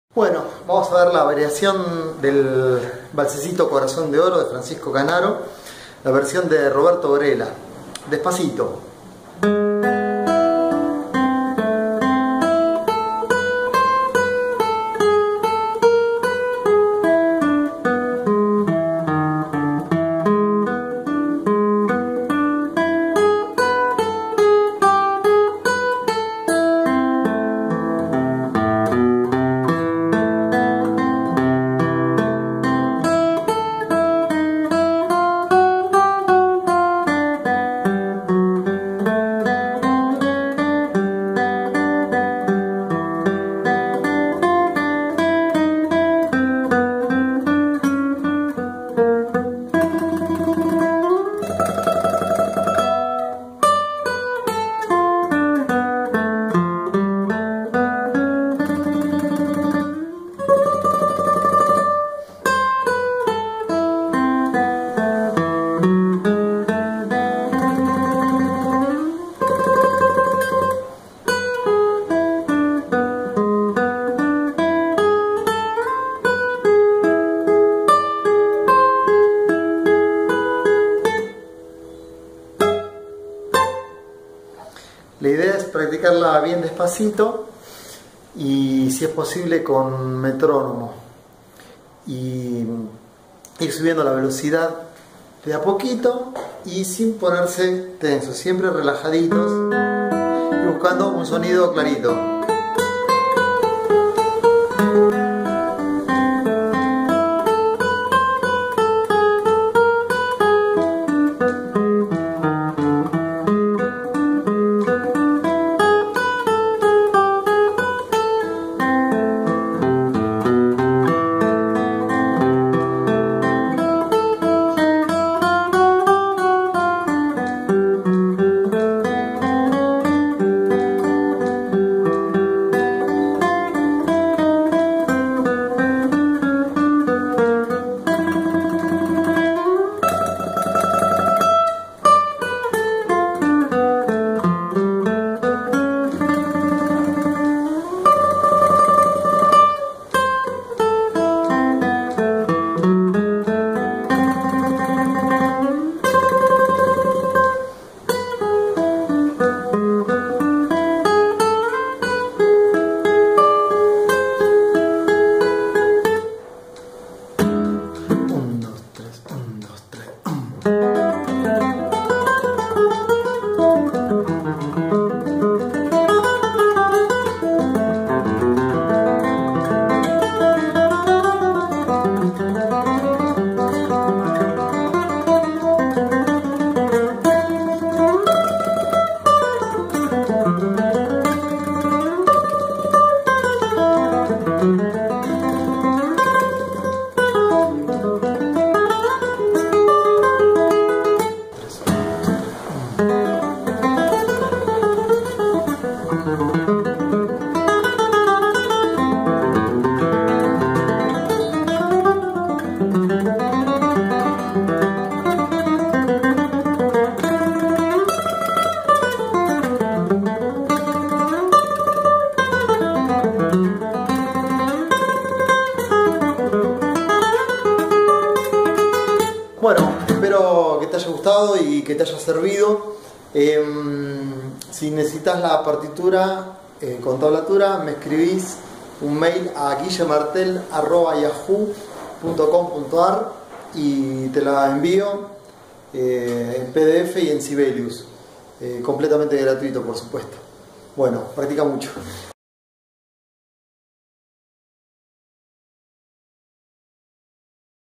Bueno, vamos a ver la variación del Valsecito Corazón de Oro de Francisco Canaro, la versión de Roberto Varela. Despacito. La idea es practicarla bien despacito y, si es posible, con metrónomo, y ir subiendo la velocidad de a poquito y sin ponerse tenso, siempre relajaditos y buscando un sonido clarito. Bueno, espero que te haya gustado y que te haya servido. Si necesitas la partitura con tablatura, me escribís un mail a guillemartel@yahoo.com.ar y te la envío en PDF y en Sibelius, completamente gratuito, por supuesto. Bueno, practica mucho.